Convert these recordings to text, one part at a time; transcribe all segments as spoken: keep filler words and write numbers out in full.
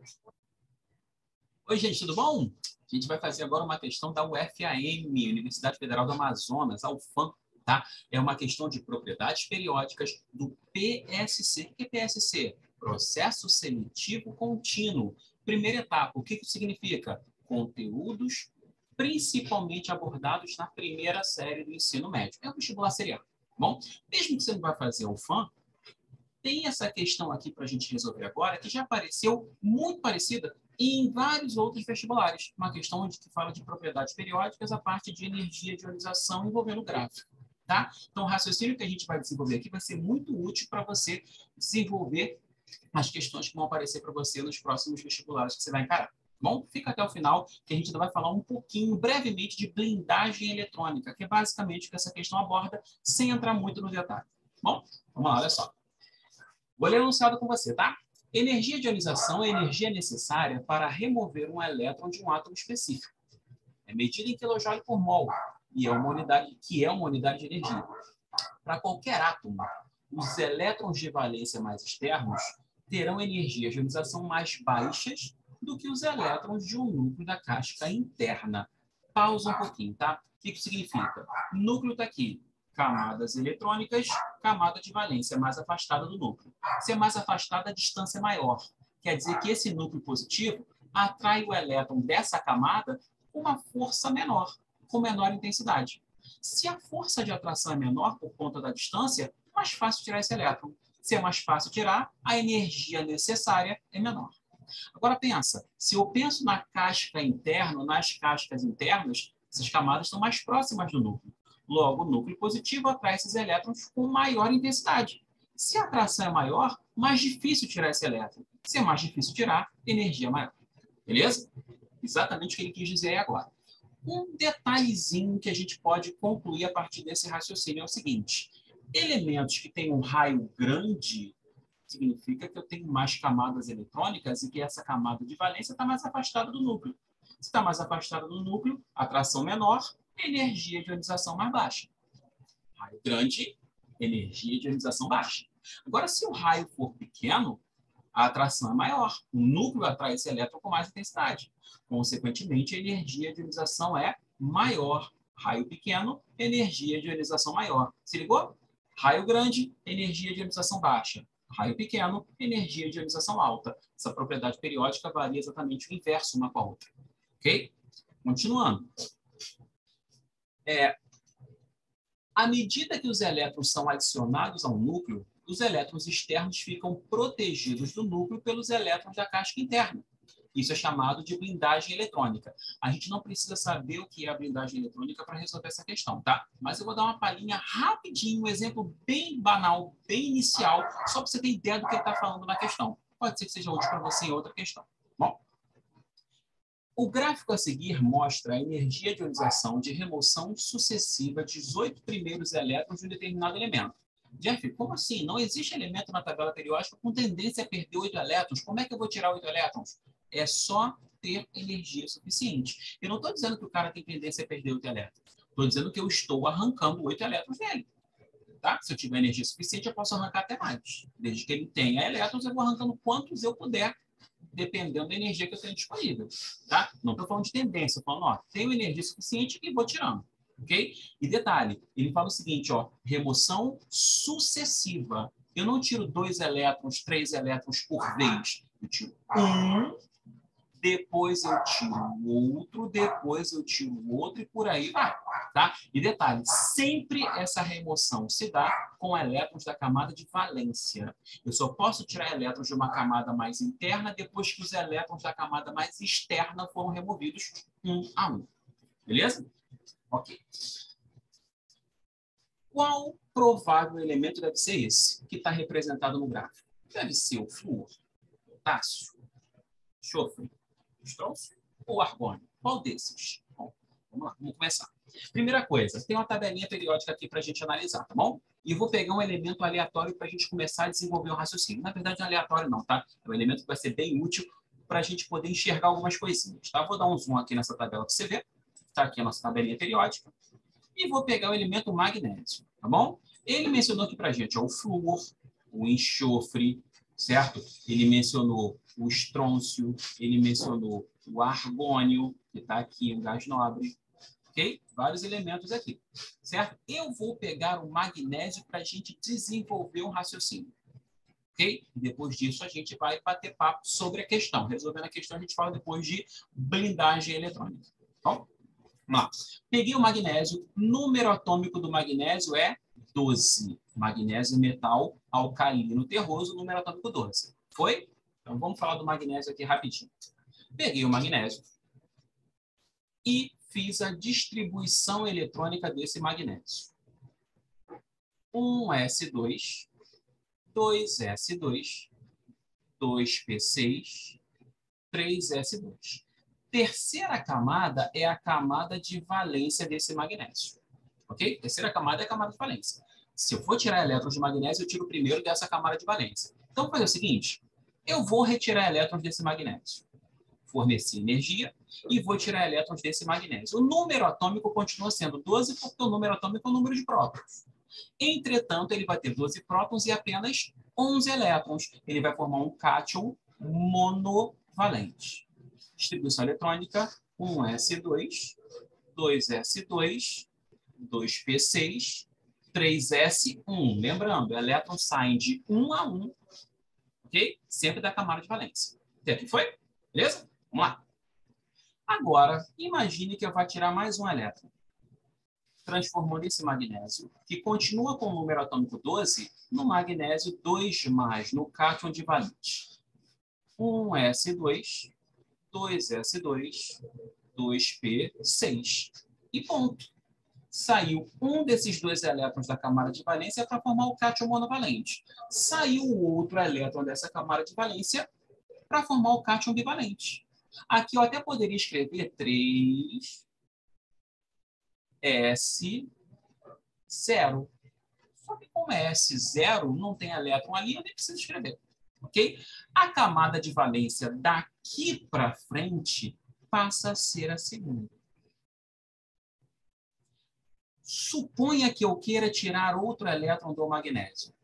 Oi, gente, tudo bom? A gente vai fazer agora uma questão da U F A M, Universidade Federal do Amazonas, a U F A M, tá? É uma questão de propriedades periódicas do P S C. O que é P S C? Processo Seletivo Contínuo. Primeira etapa, o que isso significa? Conteúdos principalmente abordados na primeira série do ensino médio. É o vestibular seriado, tá bom? Mesmo que você não vai fazer a U F A M, tem essa questão aqui para a gente resolver agora, que já apareceu muito parecida em vários outros vestibulares. Uma questão onde que fala de propriedades periódicas, a parte de energia de ionização envolvendo gráfico. Tá? Então, o raciocínio que a gente vai desenvolver aqui vai ser muito útil para você desenvolver as questões que vão aparecer para você nos próximos vestibulares que você vai encarar. Bom, fica até o final, que a gente ainda vai falar um pouquinho, brevemente, de blindagem eletrônica, que é basicamente o que essa questão aborda, sem entrar muito no detalhe. Bom, vamos lá, olha só. Vou ler o enunciado com você, tá? Energia de ionização é a energia necessária para remover um elétron de um átomo específico. É medida em quilojoule por mol, e é uma unidade, que é uma unidade de energia. Para qualquer átomo, os elétrons de valência mais externos terão energias de ionização mais baixas do que os elétrons de um núcleo da casca interna. Pausa um pouquinho, tá? O que isso significa? O núcleo está aqui. Camadas eletrônicas, camada de valência mais afastada do núcleo. Se é mais afastada, a distância é maior. Quer dizer que esse núcleo positivo atrai o elétron dessa camada com uma força menor, com menor intensidade. Se a força de atração é menor por conta da distância, é mais fácil tirar esse elétron. Se é mais fácil tirar, a energia necessária é menor. Agora pensa, se eu penso na casca interna, nas cascas internas, essas camadas estão mais próximas do núcleo. Logo, o núcleo positivo atrai esses elétrons com maior intensidade. Se a atração é maior, mais difícil tirar esse elétron. Se é mais difícil tirar, energia é maior. Beleza? Exatamente o que ele quis dizer aí agora. Um detalhezinho que a gente pode concluir a partir desse raciocínio é o seguinte. Elementos que têm um raio grande significa que eu tenho mais camadas eletrônicas e que essa camada de valência está mais afastada do núcleo. Se está mais afastada do núcleo, atração menor, energia de ionização mais baixa. Raio grande, energia de ionização baixa. Agora, se o raio for pequeno, a atração é maior. O núcleo atrai esse elétron com mais intensidade. Consequentemente, a energia de ionização é maior. Raio pequeno, energia de ionização maior. Se ligou? Raio grande, energia de ionização baixa. Raio pequeno, energia de ionização alta. Essa propriedade periódica varia exatamente o inverso uma com a outra. Ok? Continuando. É, à medida que os elétrons são adicionados ao núcleo, os elétrons externos ficam protegidos do núcleo pelos elétrons da casca interna. Isso é chamado de blindagem eletrônica. A gente não precisa saber o que é a blindagem eletrônica para resolver essa questão, tá? Mas eu vou dar uma palhinha rapidinho, um exemplo bem banal, bem inicial, só para você ter ideia do que ele está falando na questão. Pode ser que seja útil para você em outra questão. Bom? O gráfico a seguir mostra a energia de ionização de remoção sucessiva dos oito primeiros elétrons de um determinado elemento. Jeff, como assim? Não existe elemento na tabela periódica com tendência a perder oito elétrons. Como é que eu vou tirar oito elétrons? É só ter energia suficiente. Eu não estou dizendo que o cara tem tendência a perder oito elétrons. Estou dizendo que eu estou arrancando oito elétrons dele. Tá? Se eu tiver energia suficiente, eu posso arrancar até mais. Desde que ele tenha elétrons, eu vou arrancando quantos eu puder, dependendo da energia que eu tenho disponível. Tá? Não estou falando de tendência, estou falando, ó, tenho energia suficiente e vou tirando. Ok? E detalhe, ele fala o seguinte, ó, remoção sucessiva. Eu não tiro dois elétrons, três elétrons por vez. Eu tiro um, depois eu tiro outro, depois eu tiro outro e por aí vai. Tá? E detalhe, sempre essa remoção se dá com elétrons da camada de valência. Eu só posso tirar elétrons de uma camada mais interna depois que os elétrons da camada mais externa foram removidos um a um. Beleza? Ok. Qual provável elemento deve ser esse que está representado no gráfico? Deve ser o flúor, potássio, enxofre, estrôncio ou argônio? Qual desses? Bom, vamos lá, vamos começar. Primeira coisa, tem uma tabelinha periódica aqui para a gente analisar, tá bom? E eu vou pegar um elemento aleatório para a gente começar a desenvolver o raciocínio. Na verdade, não é aleatório não, tá? É um elemento que vai ser bem útil para a gente poder enxergar algumas coisinhas, tá? Vou dar um zoom aqui nessa tabela para você ver. Está aqui a nossa tabelinha periódica. E vou pegar o elemento magnésio, tá bom? Ele mencionou aqui para a gente ó, o flúor, o enxofre, certo? Ele mencionou o estrôncio, ele mencionou o argônio, que está aqui, um gás nobre, ok? Vários elementos aqui, certo? Eu vou pegar o magnésio para a gente desenvolver um raciocínio, ok? E depois disso a gente vai bater papo sobre a questão. Resolvendo a questão, a gente fala depois de blindagem eletrônica. Bom, vamos lá. Peguei o magnésio, número atômico do magnésio é doze. Magnésio metal alcalino terroso, número atômico doze. Foi? Então vamos falar do magnésio aqui rapidinho. Peguei o magnésio e fiz a distribuição eletrônica desse magnésio. um S dois, dois S dois, dois P seis, três S dois. Terceira camada é a camada de valência desse magnésio. Ok? Terceira camada é a camada de valência. Se eu for tirar elétrons de magnésio, eu tiro o primeiro dessa camada de valência. Então, vou fazer o seguinte. Eu vou retirar elétrons desse magnésio. Fornecer energia e vou tirar elétrons desse magnésio. O número atômico continua sendo doze, porque o número atômico é o número de prótons. Entretanto, ele vai ter doze prótons e apenas onze elétrons. Ele vai formar um cátion monovalente. Distribuição eletrônica, um S dois, dois S dois, dois P seis, três S um. Lembrando, elétrons saem de um a um, ok? Sempre da camada de valência. Até aqui foi? Beleza? Vamos lá. Agora, imagine que eu vou tirar mais um elétron, transformando esse magnésio, que continua com o número atômico doze, no magnésio dois mais, no cátion divalente. um S dois, dois S dois, dois P seis. E ponto. Saiu um desses dois elétrons da camada de valência para formar o cátion monovalente. Saiu o outro elétron dessa camada de valência para formar o cátion bivalente. Aqui eu até poderia escrever três S zero. Só que como é S zero, não tem elétron ali, eu nem preciso escrever. Ok? A camada de valência daqui para frente passa a ser a segunda. Suponha que eu queira tirar outro elétron do magnésio.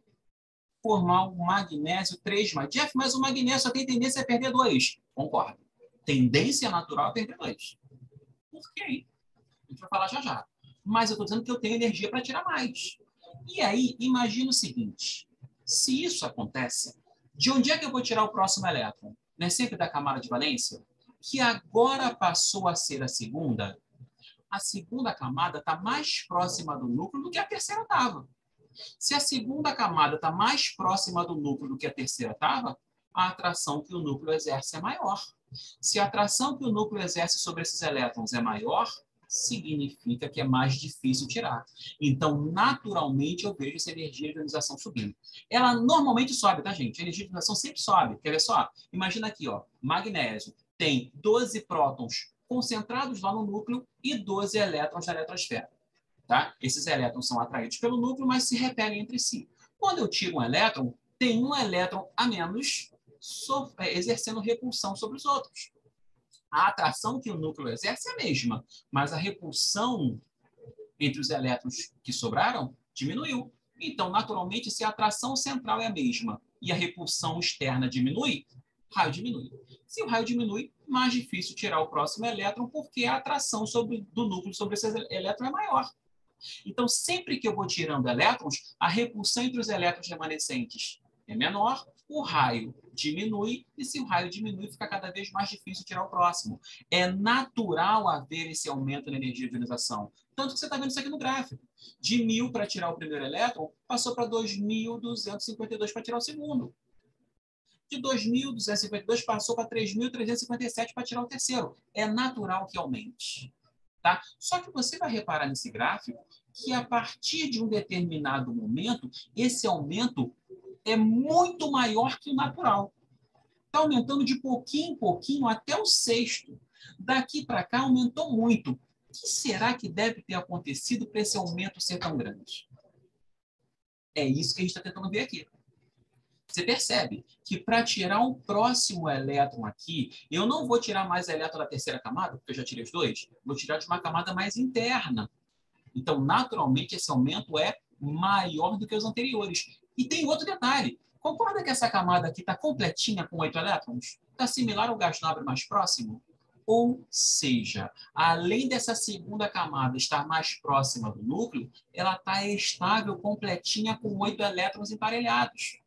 Formar o magnésio três mais. Jeff, mas o magnésio só tem tendência a perder dois. Concordo. Tendência natural a perder dois. Por quê? A gente vai falar já já. Mas eu estou dizendo que eu tenho energia para tirar mais. E aí, imagina o seguinte. Se isso acontece, de onde é que eu vou tirar o próximo elétron? Não é sempre da camada de valência? Que agora passou a ser a segunda. A segunda camada está mais próxima do núcleo do que a terceira estava. Se a segunda camada está mais próxima do núcleo do que a terceira estava, a atração que o núcleo exerce é maior. Se a atração que o núcleo exerce sobre esses elétrons é maior, significa que é mais difícil tirar. Então, naturalmente, eu vejo essa energia de ionização subindo. Ela normalmente sobe, tá, gente? A energia de ionização sempre sobe. Quer ver só? Imagina aqui, ó, magnésio tem doze prótons concentrados lá no núcleo e doze elétrons na eletrosfera. Tá? Esses elétrons são atraídos pelo núcleo, mas se repelem entre si. Quando eu tiro um elétron, tem um elétron a menos so, é, exercendo repulsão sobre os outros. A atração que o núcleo exerce é a mesma, mas a repulsão entre os elétrons que sobraram diminuiu. Então, naturalmente, se a atração central é a mesma e a repulsão externa diminui, o raio diminui. Se o raio diminui, mais difícil tirar o próximo elétron, porque a atração sobre, do núcleo sobre esse elétron é maior. Então, sempre que eu vou tirando elétrons, a repulsão entre os elétrons remanescentes é menor, o raio diminui, e se o raio diminui, fica cada vez mais difícil tirar o próximo. É natural haver esse aumento na energia de ionização. Tanto que você está vendo isso aqui no gráfico. De mil para tirar o primeiro elétron, passou para dois mil duzentos e cinquenta e dois para tirar o segundo. De dois mil duzentos e cinquenta e dois passou para três mil trezentos e cinquenta e sete para tirar o terceiro. É natural que aumente. Tá? Só que você vai reparar nesse gráfico que a partir de um determinado momento, esse aumento é muito maior que o natural. Está aumentando de pouquinho em pouquinho até o sexto. Daqui para cá aumentou muito. O que será que deve ter acontecido para esse aumento ser tão grande? É isso que a gente está tentando ver aqui. Você percebe que para tirar um próximo elétron aqui, eu não vou tirar mais elétron da terceira camada, porque eu já tirei os dois, vou tirar de uma camada mais interna. Então, naturalmente, esse aumento é maior do que os anteriores. E tem outro detalhe. Concorda que essa camada aqui está completinha com oito elétrons? Está similar ao gás nobre mais próximo? Ou seja, além dessa segunda camada estar mais próxima do núcleo, ela está estável, completinha, com oito elétrons emparelhados.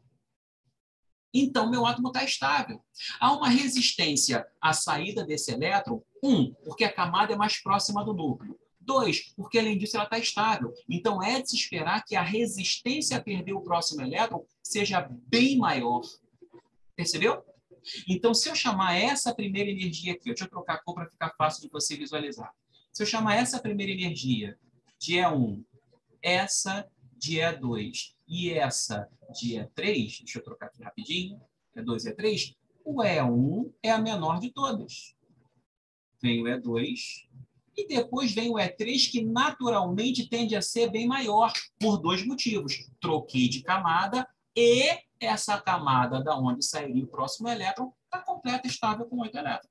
Então, meu átomo está estável. Há uma resistência à saída desse elétron. Um, porque a camada é mais próxima do núcleo. Dois, porque além disso ela está estável. Então, é de se esperar que a resistência a perder o próximo elétron seja bem maior. Percebeu? Então, se eu chamar essa primeira energia aqui, deixa eu trocar a cor para ficar fácil de você visualizar. Se eu chamar essa primeira energia de E um, essa de E dois e essa de E três, deixa eu trocar aqui rapidinho, E dois e E três, o E um é a menor de todas. Vem o E dois e depois vem o E três, que naturalmente tende a ser bem maior, por dois motivos. Troquei de camada e essa camada da onde sairia o próximo elétron está completa, estável, com oito elétrons.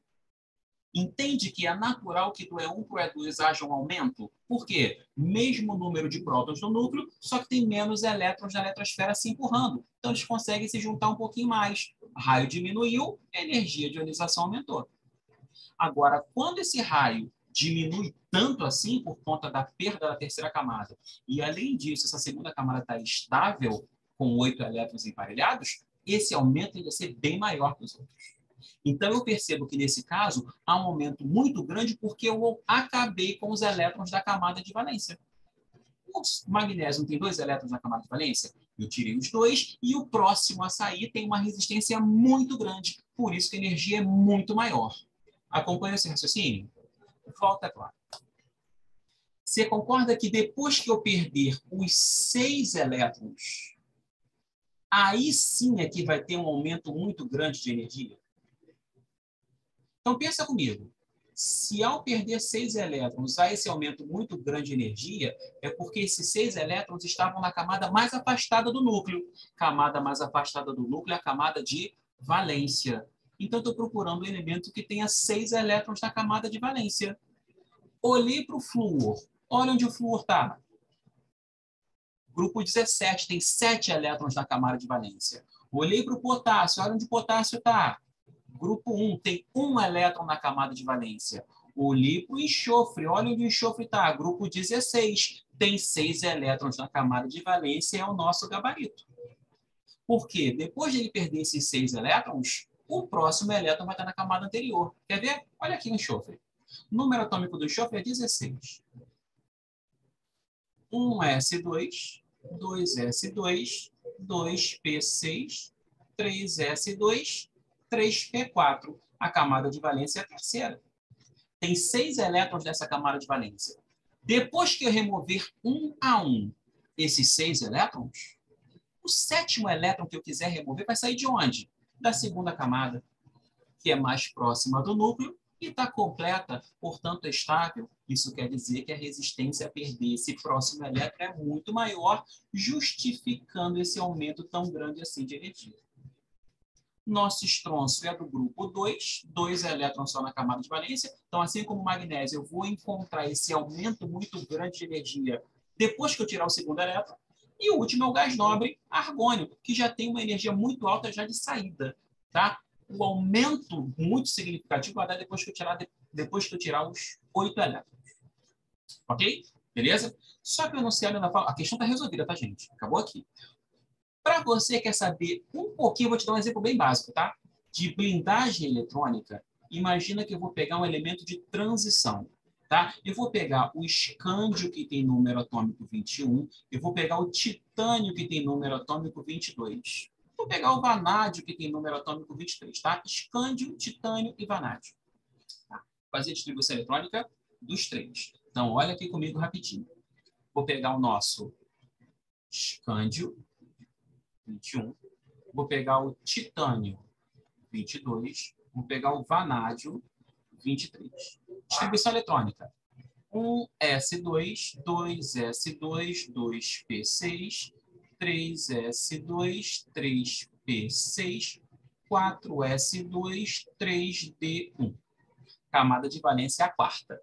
Entende que é natural que do E um para o E dois haja um aumento? Por quê? Mesmo número de prótons no núcleo, só que tem menos elétrons na eletrosfera se empurrando. Então, eles conseguem se juntar um pouquinho mais. Raio diminuiu, a energia de ionização aumentou. Agora, quando esse raio diminui tanto assim por conta da perda da terceira camada, e além disso, essa segunda camada está estável, com oito elétrons emparelhados, esse aumento tende a ser bem maior que os outros. Então, eu percebo que, nesse caso, há um aumento muito grande porque eu acabei com os elétrons da camada de valência. O magnésio tem dois elétrons na camada de valência? Eu tirei os dois e o próximo a sair tem uma resistência muito grande. Por isso que a energia é muito maior. Acompanha esse raciocínio? Volta, claro. Você concorda que depois que eu perder os seis elétrons, aí sim é que vai ter um aumento muito grande de energia? Então, pensa comigo. Se ao perder seis elétrons há esse aumento muito grande de energia, é porque esses seis elétrons estavam na camada mais afastada do núcleo. Camada mais afastada do núcleo é a camada de valência. Então, estou procurando um elemento que tenha seis elétrons na camada de valência. Olhei para o flúor. Olha onde o flúor está. Grupo dezessete tem sete elétrons na camada de valência. Olhei para o potássio. Olha onde o potássio está. Grupo um tem um elétron na camada de valência. Olhei para o enxofre. Olha onde o enxofre está. Grupo dezesseis tem seis elétrons na camada de valência. É o nosso gabarito. Por quê? Depois de ele perder esses seis elétrons, o próximo elétron vai estar na camada anterior. Quer ver? Olha aqui o enxofre. O número atômico do enxofre é dezesseis. um S dois, dois S dois, dois P seis, três S dois, três P quatro. A camada de valência é a terceira. Tem seis elétrons nessa camada de valência. Depois que eu remover um a um esses seis elétrons, o sétimo elétron que eu quiser remover vai sair de onde? Da segunda camada, que é mais próxima do núcleo e está completa, portanto estável. Isso quer dizer que a resistência a perder esse próximo elétron é muito maior, justificando esse aumento tão grande assim de energia. Nosso estronço é do grupo dois, dois elétrons só na camada de valência. Então, assim como o magnésio, eu vou encontrar esse aumento muito grande de energia depois que eu tirar o segundo elétron. E o último é o gás nobre, argônio, que já tem uma energia muito alta já de saída. Tá? O aumento muito significativo vai dar depois que eu tirar, depois que eu tirar os oito elétrons. Ok? Beleza? Só que eu não sei ainda, a questão está resolvida, tá, gente? Acabou aqui. Para você que quer saber um pouquinho, eu vou te dar um exemplo bem básico, tá? De blindagem eletrônica, imagina que eu vou pegar um elemento de transição, tá? Eu vou pegar o escândio, que tem número atômico vinte e um, eu vou pegar o titânio, que tem número atômico vinte e dois. Vou pegar o vanádio, que tem número atômico vinte e três, tá? Escândio, titânio e vanádio. Tá? Fazer a distribuição eletrônica dos três. Então, olha aqui comigo rapidinho. Vou pegar o nosso escândio, vinte e um. Vou pegar o titânio, vinte e dois. Vou pegar o vanádio, vinte e três. Distribuição eletrônica. um S dois, dois S dois, dois P seis, três S dois, três P seis, quatro S dois, três D um. Camada de valência a quarta.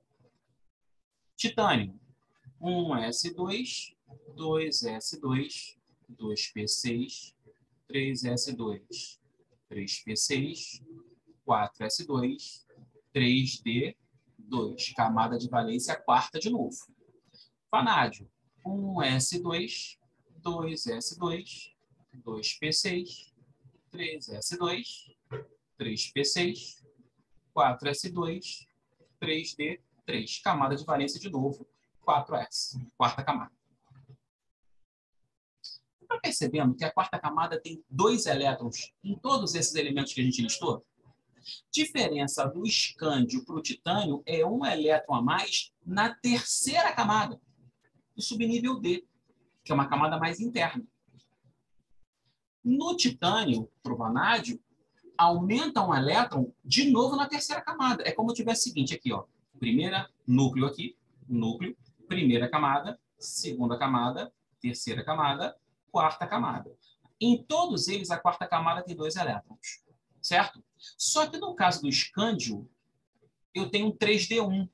Titânio. um S dois, dois S dois, dois P seis, três S dois, três P seis, quatro S dois, três D dois. Camada de valência quarta de novo. Vanádio, um S dois, dois S dois, dois P seis, três S dois, três P seis, quatro S dois, três D três. Camada de valência de novo, quatro S. Quarta camada. Está percebendo que a quarta camada tem dois elétrons em todos esses elementos que a gente listou? Diferença do escândio para o titânio é um elétron a mais na terceira camada, do subnível D, que é uma camada mais interna. No titânio, para o vanádio, aumenta um elétron de novo na terceira camada. É como se tivesse o seguinte aqui, ó. Primeira núcleo aqui, núcleo, primeira camada, segunda camada, terceira camada, quarta camada. Em todos eles, a quarta camada tem dois elétrons, certo? Só que no caso do escândio, eu tenho um três D um.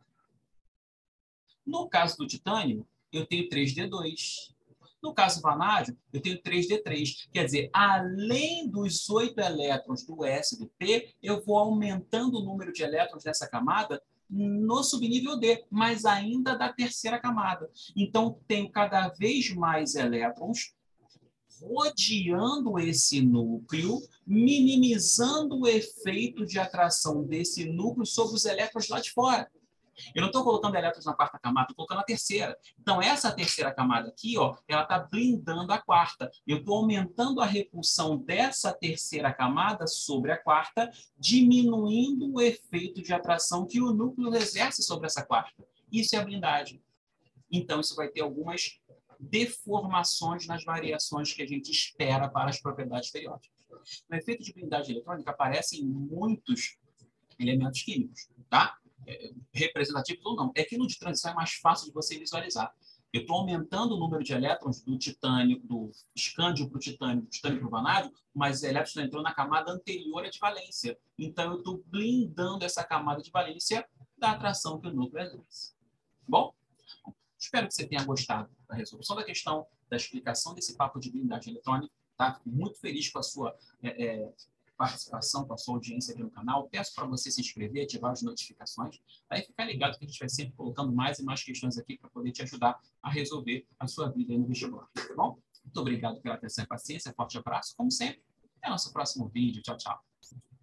No caso do titânio, eu tenho três D dois. No caso do vanádio, eu tenho três D três. Quer dizer, além dos oito elétrons do S e do P, eu vou aumentando o número de elétrons dessa camada no subnível D, mas ainda da terceira camada. Então, tenho cada vez mais elétrons rodeando esse núcleo, minimizando o efeito de atração desse núcleo sobre os elétrons lá de fora. Eu não estou colocando elétrons na quarta camada, estou colocando a terceira. Então, essa terceira camada aqui, ó, ela está blindando a quarta. Eu estou aumentando a repulsão dessa terceira camada sobre a quarta, diminuindo o efeito de atração que o núcleo exerce sobre essa quarta. Isso é a blindagem. Então, isso vai ter algumas deformações nas variações que a gente espera para as propriedades periódicas. O efeito de blindagem eletrônica aparece em muitos elementos químicos, tá? É, representativos ou não. É que no de transição é mais fácil de você visualizar. Eu estou aumentando o número de elétrons do titânio, do escândio para o titânio, do titânio para o vanádio, mas os elétrons estão entrando na camada anterior à de valência. Então, eu estou blindando essa camada de valência da atração que o núcleo exerce. Bom? Espero que você tenha gostado da resolução da questão, da explicação desse papo de blindagem eletrônica. Tá? Fico muito feliz com a sua é, é, participação, com a sua audiência aqui no canal. Peço para você se inscrever, ativar as notificações. Aí fica ligado que a gente vai sempre colocando mais e mais questões aqui para poder te ajudar a resolver a sua vida no vestibular. Tá bom? Muito obrigado pela atenção e paciência. Forte abraço. Como sempre, até o nosso próximo vídeo. Tchau, tchau.